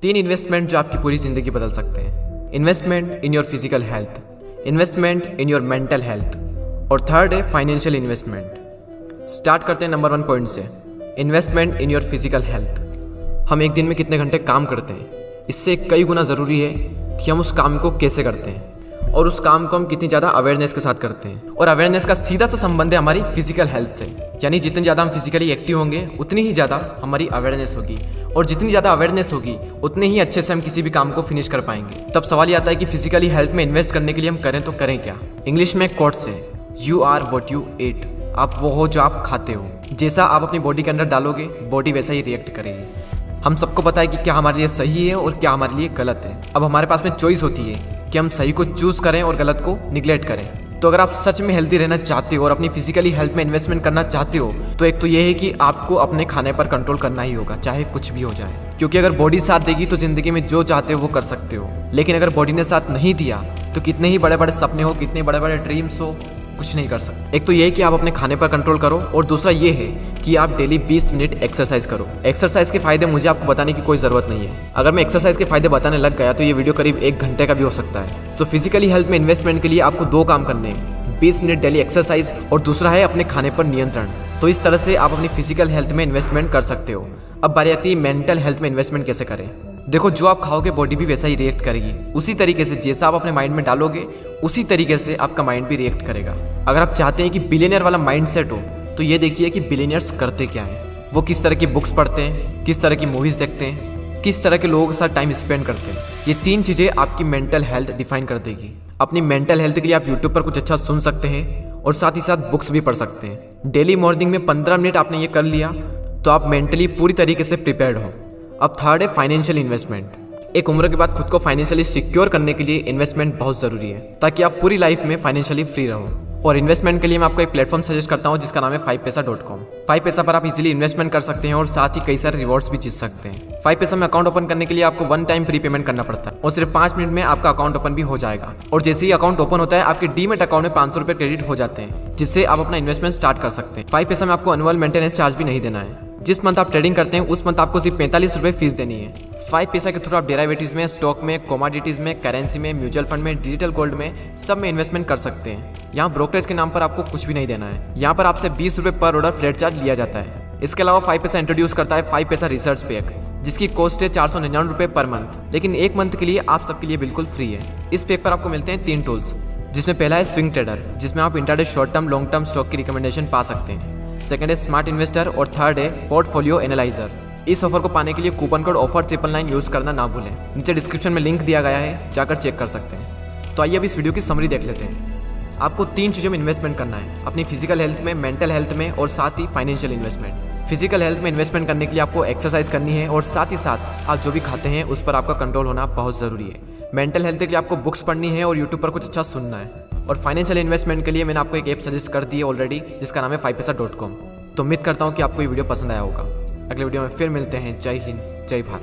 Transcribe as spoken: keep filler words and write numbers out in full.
तीन इन्वेस्टमेंट जो आपकी पूरी जिंदगी बदल सकते हैं। Investment in your physical health, investment in your mental health और थर्ड है फाइनेंशियल इन्वेस्टमेंट। स्टार्ट करते हैं नंबर वन पॉइंट से, investment in your physical health. हम एक दिन में कितने घंटे काम करते हैं, इससे कई गुना ज़रूरी है कि हम उस काम को कैसे करते हैं और उस काम को हम कितनी ज़्यादा अवेयरनेस के साथ करते हैं। और अवेयरनेस का सीधा सा संबंध है हमारी फिजिकल हेल्थ से, यानी जितनी ज़्यादा हम फिजिकली एक्टिव होंगे उतनी ही ज़्यादा हमारी अवेयरनेस होगी और जितनी ज़्यादा अवेयरनेस होगी उतने ही अच्छे से हम किसी भी काम को फिनिश कर पाएंगे। तब सवाल ये आता है कि फिजिकली हेल्थ में इन्वेस्ट करने के लिए हम करें तो करें क्या। इंग्लिश में कोट्स है, you are what you eat. आप वो हो जो आप खाते हो। जैसा आप अपनी बॉडी के अंदर डालोगे बॉडी वैसा ही रिएक्ट करेगी। हम सबको पता है कि क्या हमारे लिए सही है और क्या हमारे लिए गलत है। अब हमारे पास में चॉइस होती है कि हम सही को चूज करें और गलत को निगलेक्ट करें। तो अगर आप सच में हेल्दी रहना चाहते हो और अपनी फिजिकली हेल्थ में इन्वेस्टमेंट करना चाहते हो तो एक तो ये है कि आपको अपने खाने पर कंट्रोल करना ही होगा, चाहे कुछ भी हो जाए। क्योंकि अगर बॉडी साथ देगी तो जिंदगी में जो चाहते हो वो कर सकते हो, लेकिन अगर बॉडी ने साथ नहीं दिया तो कितने ही बड़े बड़े सपने हो, कितने बड़े बड़े ड्रीम्स हो, कुछ नहीं कर सकते। एक तो ये है कि आप अपने खाने पर कंट्रोल करो और दूसरा ये है कि आप डेली बीस मिनट एक्सरसाइज करो। एक्सरसाइज के फायदे मुझे आपको बताने की कोई ज़रूरत नहीं है। अगर मैं एक्सरसाइज के फायदे बताने लग गया तो ये वीडियो करीब एक घंटे का भी हो सकता है। सो फिजिकली हेल्थ में इन्वेस्टमेंट के लिए आपको दो काम करने हैं, बीस मिनट डेली एक्सरसाइज और दूसरा है अपने खाने पर नियंत्रण। तो इस तरह से आप अपनी फिजिकल हेल्थ में इन्वेस्टमेंट कर सकते हो। अब बारी आती है मेंटल हेल्थ में इन्वेस्टमेंट कैसे करें। देखो, जो आप खाओगे बॉडी भी वैसा ही रिएक्ट करेगी। उसी तरीके से जैसा आप अपने माइंड में डालोगे उसी तरीके से आपका माइंड भी रिएक्ट करेगा। अगर आप चाहते हैं कि बिलियनियर वाला माइंड सेट हो तो ये देखिए कि बिलियनियर्स करते क्या हैं। वो किस तरह की बुक्स पढ़ते हैं, किस तरह की मूवीज़ देखते हैं, किस तरह के लोगों के साथ टाइम स्पेंड करते हैं। ये तीन चीज़ें आपकी मेंटल हेल्थ डिफाइन कर देगी। अपनी मेंटल हेल्थ के लिए आप यूट्यूब पर कुछ अच्छा सुन सकते हैं और साथ ही साथ बुक्स भी पढ़ सकते हैं। डेली मॉर्निंग में पंद्रह मिनट आपने ये कर लिया तो आप मेंटली पूरी तरीके से प्रिपेयर्ड हो। अब थर्ड है फाइनेंशियल इन्वेस्टमेंट। एक उम्र के बाद खुद को फाइनेंशियली सिक्योर करने के लिए इन्वेस्टमेंट बहुत ज़रूरी है ताकि आप पूरी लाइफ में फाइनेंशियली फ्री रहो। और इन्वेस्टमेंट के लिए मैं आपको एक प्लेटफॉर्म सजेस्ट करता हूं जिसका नाम है फाइव पैसा डॉट कॉम। फाइव पैसा पर आप इजीली इन्वेस्टमेंट कर सकते हैं और साथ ही कई सारे रिवॉर्ड्स भी जीत सकते हैं। फाइव पैसा में अकाउंट ओपन करने के लिए आपको वन टाइम प्री पेमेंट करना पड़ता है और सिर्फ पाँच मिनट में आपका अकाउंट ओपन भी हो जाएगा। और जैसे ही अकाउंट ओपन होता है आपके डीमेट अकाउंट में पाँच सौ रुपये क्रेडिट हो जाते हैं, जिससे आप अपना इन्वेस्टमेंट स्टार्ट कर सकते हैं। फाइव पैसा में आपको एनुअल मेंटेनेंस चार्ज भी नहीं देना है। जिस मंथ आप ट्रेडिंग करते हैं उस मंथ आपको सिर्फ पैंतालीस रुपये फीस देनी है। फाइव पैसा के थ्रू आप डेरिवेटिव्स में, स्टॉक में, कमोडिटीज में, करेंसी में, म्यूचुअल फंड में, डिजिटल गोल्ड में, सब में इन्वेस्टमेंट कर सकते हैं। यहाँ ब्रोकरेज के नाम पर आपको कुछ भी नहीं देना है। यहाँ पर आपसे बीस रुपये पर ऑर्डर फ्लैट चार्ज लिया जाता है। इसके अलावा फाइव पैसा इंट्रोड्यूस करता है फाइव पैसा रिसर्च पैक, जिसकी कॉस्ट है चार सौ निन्यानवे रुपये पर मंथ, लेकिन एक मंथ के लिए आप सबके लिए बिल्कुल फ्री है। इस पैक पर आपको मिलते हैं तीन टूल्स, जिसमें पहला है स्विंग ट्रेडर, जिसमें आप intraday short term, long term stock की रिकमेंडेशन पा सकते हैं। सेकंड है स्मार्ट इन्वेस्टर और थर्ड है पोर्टफोलियो एनालाइजर। इस ऑफर को पाने के लिए coupon code offer triple nine use करना ना भूलें। नीचे डिस्क्रिप्शन में लिंक दिया गया है, जाकर चेक कर सकते हैं। तो आइए अब इस वीडियो की समरी देख लेते हैं। आपको तीन चीज़ों में इन्वेस्टमेंट करना है, अपनी फिजिकल हेल्थ में, मेंटल हेल्थ में और साथ ही फाइनेंशियल इन्वेस्टमेंट। फिजिकल हेल्थ में इन्वेस्टमेंट करने के लिए आपको एक्सरसाइज करनी है और साथ ही साथ आप जो भी खाते हैं उस पर आपका कंट्रोल होना बहुत ज़रूरी है। मेंटल हेल्थ के लिए आपको बुक्स पढ़नी है और यूट्यूब पर कुछ अच्छा सुनना है। और फाइनेंशियल इन्वेस्टमेंट के लिए मैंने आपको एक ऐप सजेस्ट कर दी है ऑलरेडी, जिसका नाम है फाइव पैसा डॉट कॉम। तो उम्मीद करता हूँ कि आपको ये वीडियो पसंद आया होगा। अगले वीडियो में फिर मिलते हैं। जय हिंद, जय भारत।